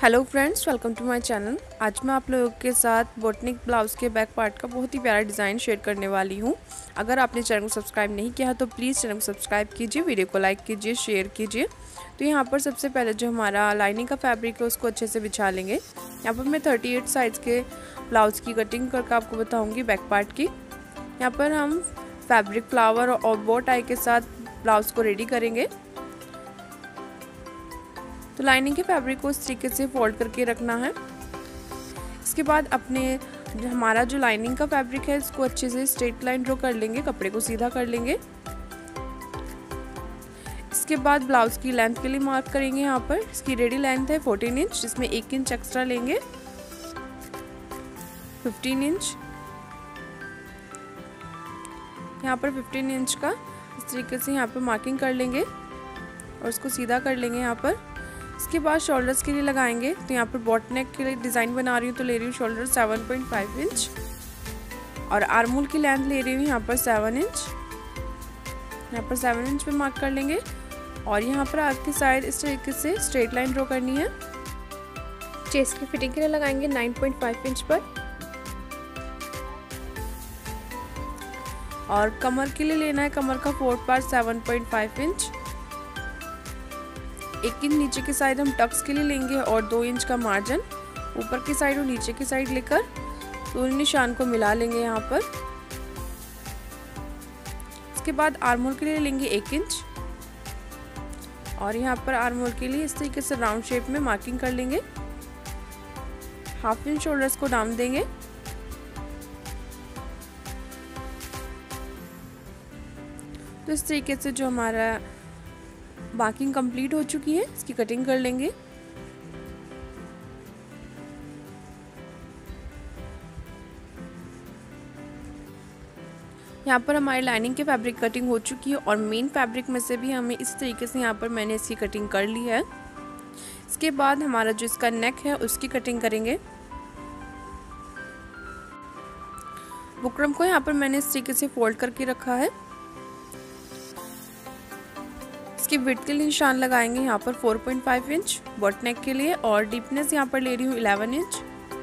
Hello friends, welcome to my channel. आज मैं आप लोगों के साथ बोटनिक ब्लाउज़ के बैक पार्ट का बहुत ही प्यारा डिज़ाइन शेयर करने वाली हूँ। अगर आपने चैनल को सब्सक्राइब नहीं किया है तो प्लीज़ चैनल को सब्सक्राइब कीजिए, वीडियो को लाइक कीजिए, शेयर कीजिए। तो यहाँ पर सबसे पहले जो हमारा लाइनिंग का फैब्रिक है उसको अच्छे से बिछा लेंगे। यहाँ पर मैं 38 साइज़ के ब्लाउज़ की कटिंग करके आपको बताऊँगी बैक पार्ट की। यहाँ पर हम फैब्रिक फ्लावर और बो टाई के साथ ब्लाउज़ को रेडी करेंगे। तो लाइनिंग के फैब्रिक को इस तरीके से फोल्ड करके रखना है। इसके बाद हमारा जो लाइनिंग का फैब्रिक है इसको अच्छे से स्ट्रेट लाइन ड्रॉ कर लेंगे, कपड़े को सीधा कर लेंगे। इसके बाद ब्लाउज की लेंथ के लिए मार्क करेंगे। यहाँ पर इसकी रेडी लेंथ है 14 इंच, जिसमें 1 इंच एक्स्ट्रा लेंगे 15 इंच। यहाँ पर 15 इंच का इस तरीके से यहाँ पर मार्किंग कर लेंगे और इसको सीधा कर लेंगे यहाँ पर। इसके बाद शोल्डर्स के लिए लगाएंगे। तो यहाँ पर बॉट नेक के लिए डिज़ाइन बना रही हूँ तो ले रही हूँ शोल्डर 7.5 इंच और आर्महोल की लेंथ ले रही हूँ यहाँ पर 7 इंच। यहाँ पर 7 इंच पे मार्क कर लेंगे और यहाँ पर आगे की साइड इस तरीके से स्ट्रेट लाइन ड्रॉ करनी है। चेस्ट की फिटिंग के लिए लगाएंगे 9.5 इंच पर और कमर के लिए लेना है कमर का फोर्थ पार्ट 7.5 इंच। 1 इंच नीचे की साइड हम टक्स के लिए लेंगे और 2 इंच का मार्जिन ऊपर की साइड और नीचे की साइड लेकर दोनों निशान को मिला लेंगे यहाँ पर। इसके बाद आर्महोल के लिए लेंगे 1 इंच और यहाँ पर आर्महोल के लिए इस तरीके से राउंड शेप में मार्किंग कर लेंगे। हाफ इंच शोल्डर्स को डाउन देंगे। तो इस तरीके से जो हमारा मार्किंग कंप्लीट हो चुकी है इसकी कटिंग कर लेंगे। यहाँ पर हमारी लाइनिंग के फैब्रिक कटिंग हो चुकी है और मेन फैब्रिक में से भी हमें इस तरीके से यहाँ पर मैंने इसकी कटिंग कर ली है। इसके बाद हमारा जो इसका नेक है उसकी कटिंग करेंगे। बुकरम को यहाँ पर मैंने इस तरीके से फोल्ड करके रखा है। इसकी विड्थ के लिए निशान लगाएंगे यहाँ पर 4.5 इंच बॉट नेक के लिए और डीपनेस यहाँ पर ले रही हूँ 11 इंच।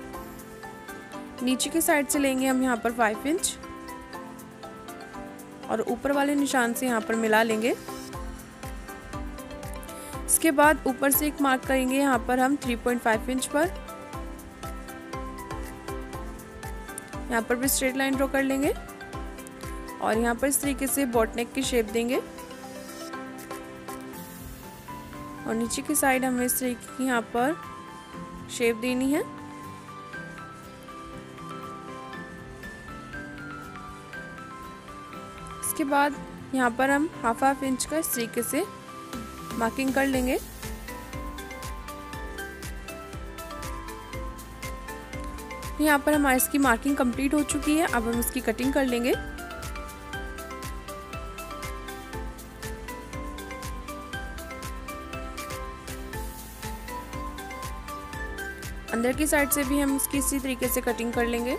नीचे की साइड से लेंगे हम यहाँ पर 5 इंच और ऊपर वाले निशान से यहाँ पर मिला लेंगे। इसके बाद ऊपर से एक मार्क करेंगे यहाँ पर हम 3.5 इंच पर। यहाँ पर भी स्ट्रेट लाइन ड्रॉ कर लेंगे और यहाँ पर इस तरीके से बॉट नेक की शेप देंगे और नीचे की साइड हमें इस तरीके की यहाँ पर शेप देनी है। इसके बाद यहाँ पर हम हाफ इंच का इस तरीके से मार्किंग कर लेंगे। यहाँ पर हमारी इसकी मार्किंग कंप्लीट हो चुकी है। अब हम इसकी कटिंग कर लेंगे। अंदर की साइड से भी हम इसकी इसी तरीके से कटिंग कर लेंगे।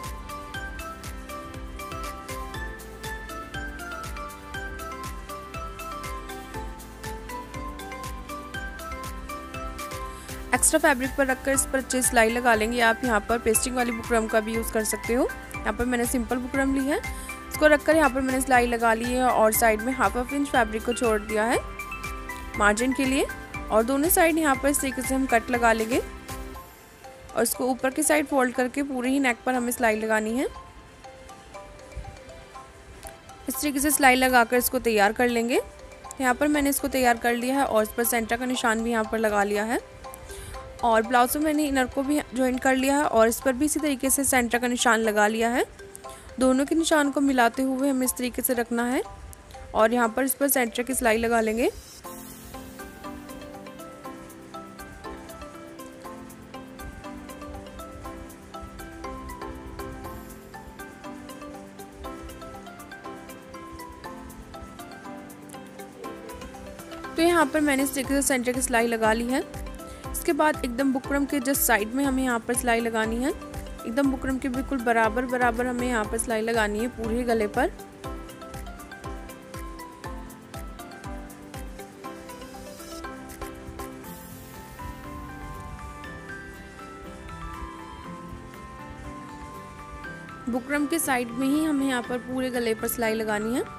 एक्स्ट्रा फैब्रिक पर रखकर इस पर अच्छे सिलाई लगा लेंगे। आप यहाँ पर पेस्टिंग वाली बुकरम का भी यूज़ कर सकते हो। यहाँ पर मैंने सिंपल बुकरम ली है, इसको रखकर यहाँ पर मैंने सिलाई लगा ली है और साइड में हाफ इंच फैब्रिक को छोड़ दिया है मार्जिन के लिए और दोनों साइड यहाँ पर इस तरीके से हम कट लगा लेंगे और इसको ऊपर की साइड फोल्ड करके पूरे ही नेक पर हमें सिलाई लगानी है। इस तरीके से सिलाई लगाकर इसको तैयार कर लेंगे। यहाँ पर मैंने इसको तैयार कर लिया है और इस पर सेंटर का निशान भी यहाँ पर लगा लिया है और ब्लाउज में मैंने इनर को भी ज्वाइन कर लिया है और इस पर भी इसी तरीके से सेंटर का निशान लगा लिया है। दोनों के निशान को मिलाते हुए हमें इस तरीके से रखना है और यहाँ पर इस पर सेंटर की सिलाई लगा लेंगे। तो यहाँ पर मैंने इस तरीके से सेंटर की सिलाई लगा ली है। इसके बाद एकदम बुकरम के जस्ट साइड में हमें यहाँ पर सिलाई लगानी है। एकदम बुकरम के बिल्कुल बराबर हमें यहाँ पर सिलाई लगानी है पूरे गले पर। बुकरम के साइड में ही हमें यहाँ पर पूरे गले पर सिलाई लगानी है।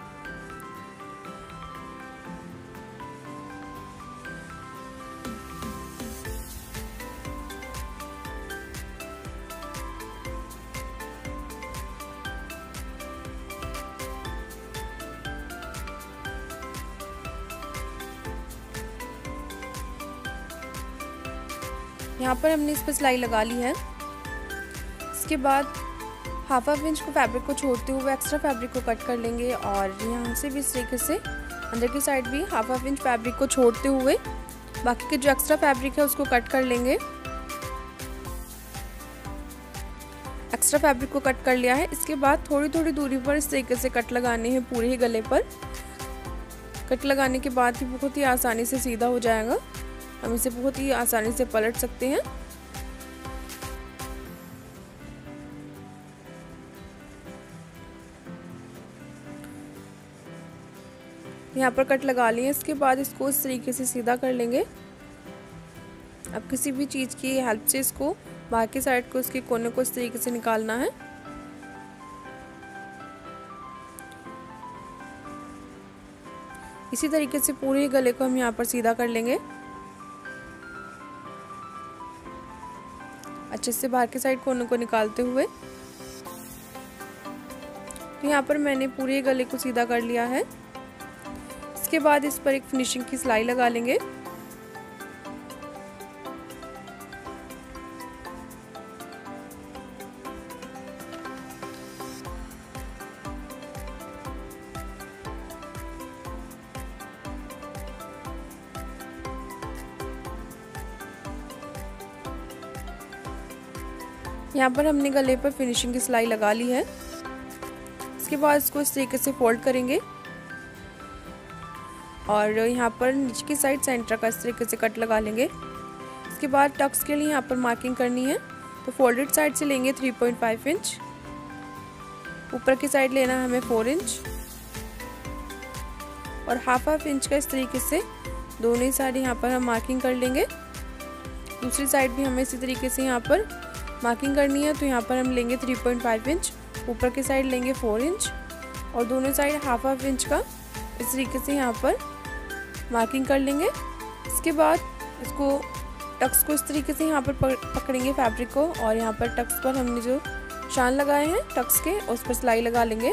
यहाँ पर हमने इस पर सिलाई लगा ली है। इसके बाद हाफ इंच को फैब्रिक को छोड़ते हुए एक्स्ट्रा फैब्रिक को कट कर लेंगे और यहाँ से भी इस तरीके से अंदर की साइड भी हाफ इंच फैब्रिक को छोड़ते हुए बाकी के जो एक्स्ट्रा फैब्रिक है उसको कट कर लेंगे। एक्स्ट्रा फैब्रिक को कट कर लिया है। इसके बाद थोड़ी थोड़ी दूरी पर इस तरीके से कट लगाने हैं पूरे ही गले पर। कट लगाने के बाद ही बहुत ही आसानी से सीधा हो जाएगा। हम इसे बहुत ही आसानी से पलट सकते हैं। यहाँ पर कट लगा लिए। इसके बाद इसको इस तरीके से सीधा कर लेंगे। अब किसी भी चीज़ की हेल्प से इसको बाहर की साइड को इसके कोने को इस तरीके से निकालना है। इसी तरीके से पूरे गले को हम यहाँ पर सीधा कर लेंगे। अच्छे से बाहर की साइड कोने को निकालते हुए। तो यहाँ पर मैंने पूरे गले को सीधा कर लिया है। इसके बाद इस पर एक फिनिशिंग की सिलाई लगा लेंगे। यहाँ पर हमने गले पर फिनिशिंग की सिलाई लगा ली है। इसके बाद इसको इस तरीके से फोल्ड करेंगे और यहाँ पर नीचे की साइड सेंटर का इस तरीके से कट लगा लेंगे। इसके बाद टक्स के लिए यहाँ पर मार्किंग करनी है। तो फोल्डेड साइड से लेंगे 3.5 इंच, ऊपर की साइड लेना है हमें 4 इंच और हाफ इंच का इस तरीके से दोनों ही साइड यहाँ पर हम मार्किंग कर लेंगे। दूसरी साइड भी हमें इसी तरीके से यहाँ पर मार्किंग करनी है। तो यहाँ पर हम लेंगे 3.5 इंच, ऊपर की साइड लेंगे 4 इंच और दोनों साइड हाफ इंच का इस तरीके से यहाँ पर मार्किंग कर लेंगे। इसके बाद इसको टक्स को इस तरीके से यहाँ पर पकड़ेंगे फैब्रिक को और यहाँ पर टक्स पर हमने जो शान लगाए हैं टक्स के उस पर सिलाई लगा लेंगे।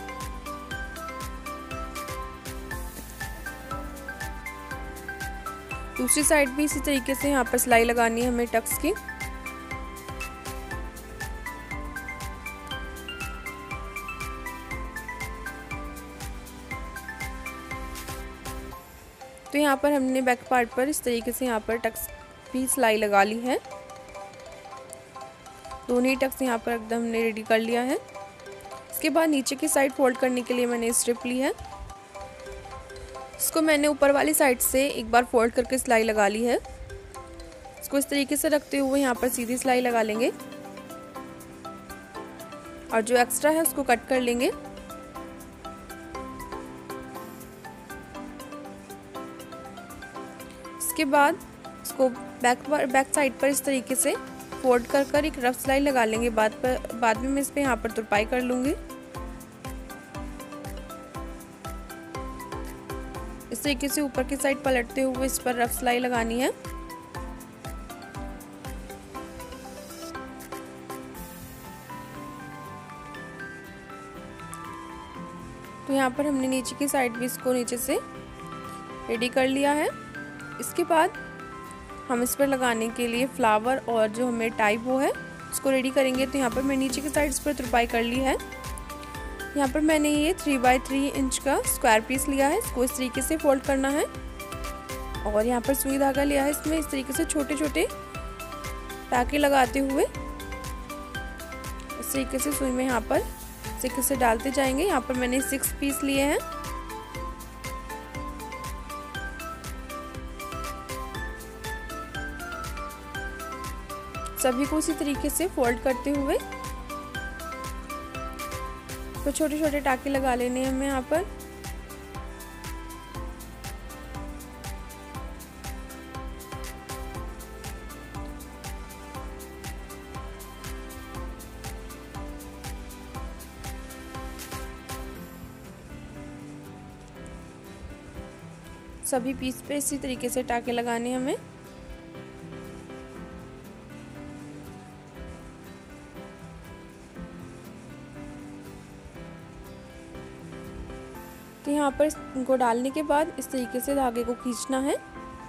दूसरी साइड भी इसी तरीके से यहाँ पर सिलाई लगानी है हमें टक्स की। तो यहाँ पर हमने बैक पार्ट पर इस तरीके से यहाँ पर टक्स भी सिलाई लगा ली है। दोनों ही टक्स यहाँ पर एकदम हमने रेडी कर लिया है। इसके बाद नीचे की साइड फोल्ड करने के लिए मैंने स्ट्रिप ली है। इसको मैंने ऊपर वाली साइड से एक बार फोल्ड करके सिलाई लगा ली है। इसको इस तरीके से रखते हुए यहाँ पर सीधी सिलाई लगा लेंगे और जो एक्स्ट्रा है उसको कट कर लेंगे। इसके बाद इसको बैक साइड पर इस तरीके से फोल्ड कर एक रफ सिलाई लगा लेंगे। बाद में मैं इस पे यहाँ पर तुरपाई कर लूँगी। इस तरीके से ऊपर की साइड पलटते हुए इस पर रफ सिलाई लगानी है। तो यहाँ पर हमने नीचे की साइड भी इसको नीचे से रेडी कर लिया है। इसके बाद हम इस पर लगाने के लिए फ्लावर और जो हमें टाई वो है उसको रेडी करेंगे। तो यहाँ पर मैं नीचे की साइड इस पर तुरपाई कर ली है। यहाँ पर मैंने ये 3x3 इंच का स्क्वायर पीस लिया है। इसको इस तरीके से फोल्ड करना है और यहाँ पर सुई धागा लिया है। इसमें इस तरीके से छोटे छोटे टाके लगाते हुए इस तरीके से सुई में यहाँ पर इस तरीके से डालते जाएंगे। यहाँ पर मैंने 6 पीस लिए हैं। सभी को उसी तरीके से फोल्ड करते हुए तो छोटे छोटे टाके लगा लेने हैं हमें यहाँ पर। सभी पीस पे इसी तरीके से टाके लगाने हैं हमें। तो यहाँ पर इनको डालने के बाद इस तरीके से धागे को खींचना है।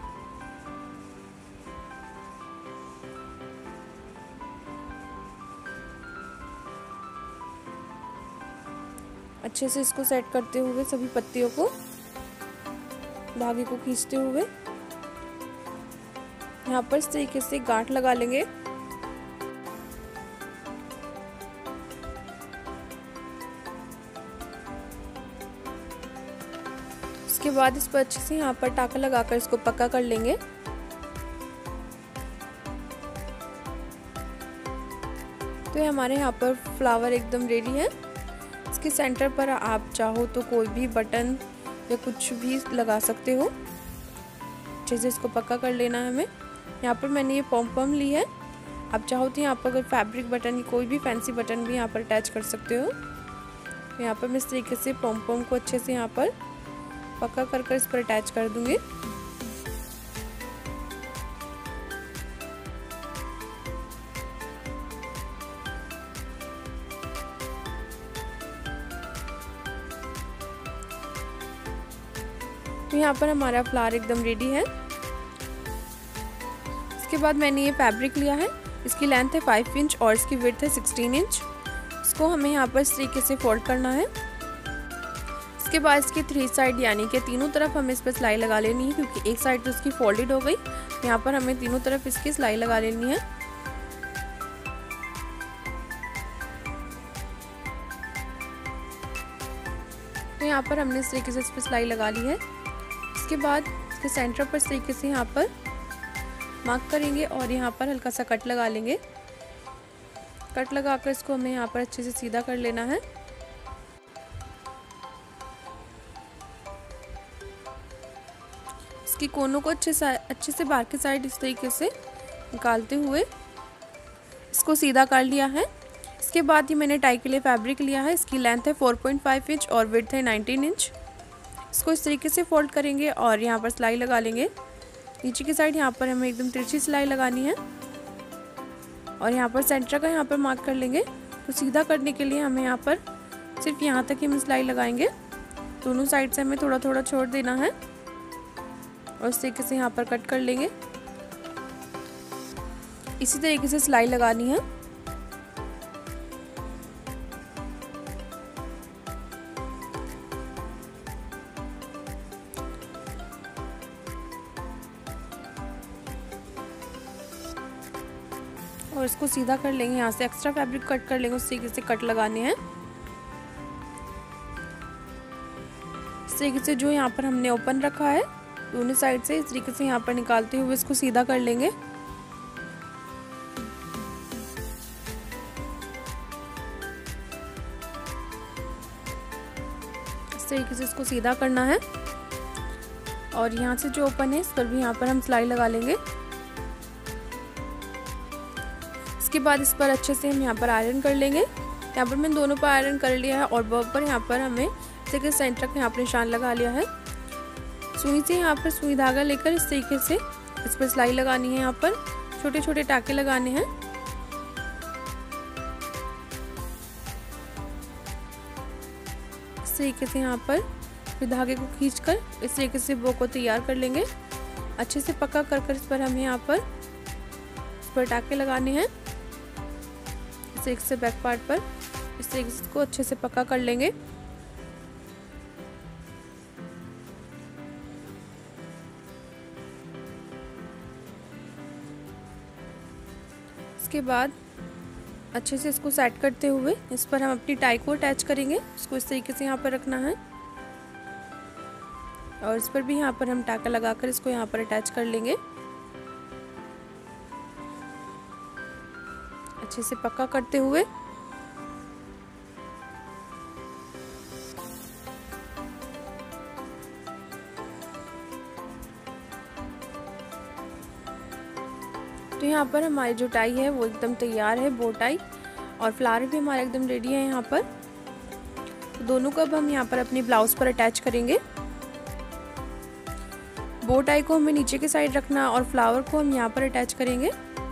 अच्छे से इसको सेट करते हुए सभी पत्तियों को धागे को खींचते हुए यहाँ पर इस तरीके से गांठ लगा लेंगे। उसके बाद इस पर अच्छे से यहाँ पर टाका लगाकर इसको पक्का कर लेंगे। तो ये हमारे यहाँ पर फ्लावर एकदम रेडी है। इसके सेंटर पर आप चाहो तो कोई भी बटन या कुछ भी लगा सकते हो। अच्छे से इसको पक्का कर लेना है हमें। यहाँ पर मैंने ये पॉम पॉम ली है। आप चाहो तो यहाँ पर अगर फैब्रिक बटन या कोई भी फैंसी बटन भी यहाँ पर अटैच कर सकते हो। तो यहाँ पर मैं इस तरीके से पॉम पॉम को अच्छे से यहाँ पर पक्का कर इस पर अटैच कर दूंगी। तो यहाँ पर हमारा फ्लावर एकदम रेडी है। इसके बाद मैंने ये फैब्रिक लिया है। इसकी लेंथ है 5 इंच और इसकी विड्थ है 16 इंच। इसको हमें यहाँ पर इस तरीके से फोल्ड करना है। इसके बाद इसकी 3 साइड यानी कि तीनों तरफ हमें इस पर सिलाई लगा लेनी है, क्योंकि एक साइड तो इसकी फोल्डेड हो गई। यहाँ पर हमें तीनों तरफ इसकी सिलाई लगा लेनी है। तो यहाँ पर हमने इस तरीके से इस पर सिलाई लगा ली है। इसके बाद इसके सेंटर पर इस तरीके से यहाँ पर मार्क करेंगे और यहाँ पर हल्का सा कट लगा लेंगे। कट लगाकर इसको हमें यहाँ पर अच्छे से सीधा कर लेना है। इसकी कोनों को अच्छे से बाहर की साइड इस तरीके से निकालते हुए इसको सीधा कर लिया है। इसके बाद ये मैंने टाई के लिए फैब्रिक लिया है। इसकी लेंथ है 4.5 इंच और विड्थ है 19 इंच। इसको इस तरीके से फोल्ड करेंगे और यहाँ पर सिलाई लगा लेंगे। नीचे की साइड यहाँ पर हमें एकदम तिरछी सिलाई लगानी है और यहाँ पर सेंटर का यहाँ पर मार्क कर लेंगे। तो सीधा करने के लिए हमें यहाँ पर सिर्फ यहाँ तक ही हम सिलाई लगाएंगे। दोनों साइड से हमें थोड़ा थोड़ा छोड़ देना है और इस तरीके से यहाँ पर कट कर लेंगे। इसी तरीके से सिलाई लगानी है। और इसको सीधा कर लेंगे। यहाँ से एक्स्ट्रा फैब्रिक कट कर लेंगे, उस तरीके से कट लगाने हैं। इस तरीके से जो यहाँ पर हमने ओपन रखा है दोनों साइड से इस तरीके से यहाँ पर निकालते हुए इसको सीधा कर लेंगे। इस तरीके से इसको सीधा करना है और यहाँ से जो ओपन है इस पर भी यहाँ पर हम सिलाई लगा लेंगे। इसके बाद इस पर अच्छे से हम यहाँ पर आयरन कर लेंगे। यहाँ पर मैंने दोनों पर आयरन कर लिया है और बॉब पर यहाँ पर हमें जैसे सेंटर का यहाँ पर निशान लगा लिया है। सुई से यहाँ पर सुई धागा लेकर इस तरीके से इस पर सिलाई लगानी है। यहाँ पर छोटे छोटे टाके लगाने हैं। इस तरीके से यहाँ पर फिर धागे को खींचकर इस तरीके से बो को तैयार कर लेंगे। अच्छे से पक्का कर इस पर हमें यहाँ पर इस पर टाके लगाने हैं। इस तरीके से बैक पार्ट पर इस तरीके से इसको अच्छे से पक्का कर लेंगे। इसके बाद अच्छे से इसको सेट करते हुए इस पर हम अपनी टाई को अटैच करेंगे। इसको इस तरीके से यहाँ पर रखना है और इस पर भी यहाँ पर हम टाका लगाकर इसको यहाँ पर अटैच कर लेंगे। अच्छे से पक्का करते हुए तो यहाँ पर हमारी जो टाई है वो एकदम तैयार है। बो टाई और फ्लावर भी हमारा एकदम रेडी है। यहाँ पर तो दोनों को अब हम यहाँ पर अपनी ब्लाउज पर अटैच करेंगे। बो टाई को हमें नीचे की साइड रखना और फ्लावर को हम यहाँ पर अटैच करेंगे।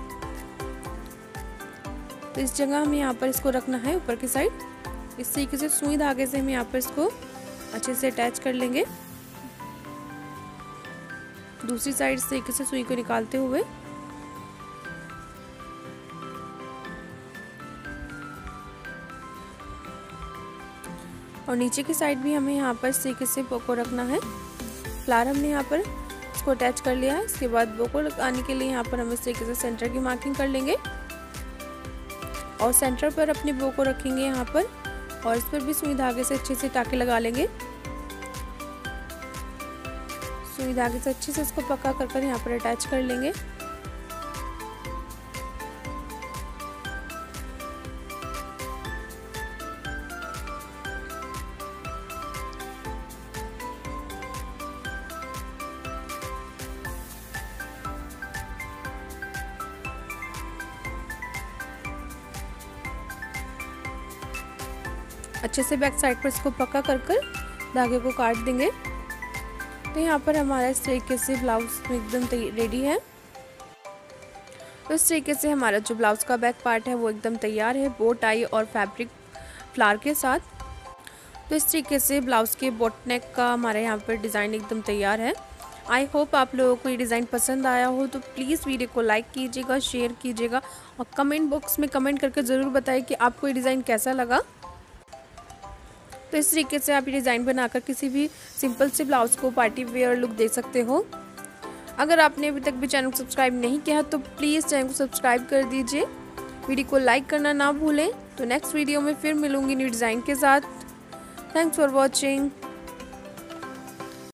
तो इस जगह हमें यहाँ पर इसको रखना है ऊपर की साइड। इस तरीके से सुई धागे से हम यहाँ पर इसको अच्छे से अटैच कर लेंगे। दूसरी साइड इस तरीके से सुई को निकालते हुए और नीचे की साइड भी हमें यहाँ पर इस तरीके से बो को रखना है। फ्लावर हमने यहाँ पर इसको अटैच कर लिया है। इसके बाद बो को लगाने के लिए यहाँ पर हम इस तरीके से सेंटर की मार्किंग कर लेंगे और सेंटर पर अपने बो को रखेंगे यहाँ पर और इस पर भी सुई धागे से अच्छे से टाके लगा लेंगे। सुई धागे से अच्छे से इसको पक्का कर यहाँ पर अटैच कर लेंगे। अच्छे से बैक साइड पर इसको पक्का कर धागे को काट देंगे। तो यहाँ पर हमारा इस तरीके से ब्लाउज एकदम रेडी है। तो इस तरीके से हमारा जो ब्लाउज का बैक पार्ट है वो एकदम तैयार है बो टाई और फैब्रिक फ्लावर के साथ। तो इस तरीके से ब्लाउज के बोट नेक का हमारे यहाँ पर डिज़ाइन एकदम तैयार है। आई होप आप लोगों को ये डिज़ाइन पसंद आया हो। तो प्लीज़ वीडियो को लाइक कीजिएगा, शेयर कीजिएगा और कमेंट बॉक्स में कमेंट करके ज़रूर बताइए कि आपको ये डिज़ाइन कैसा लगा। तो इस तरीके से आप ये डिज़ाइन बनाकर किसी भी सिंपल से ब्लाउज को पार्टी वेयर लुक दे सकते हो। अगर आपने अभी तक भी चैनल को सब्सक्राइब नहीं किया तो प्लीज़ चैनल को सब्सक्राइब कर दीजिए। वीडियो को लाइक करना ना भूलें। तो नेक्स्ट वीडियो में फिर मिलूंगी न्यू डिज़ाइन के साथ। Thanks for watching.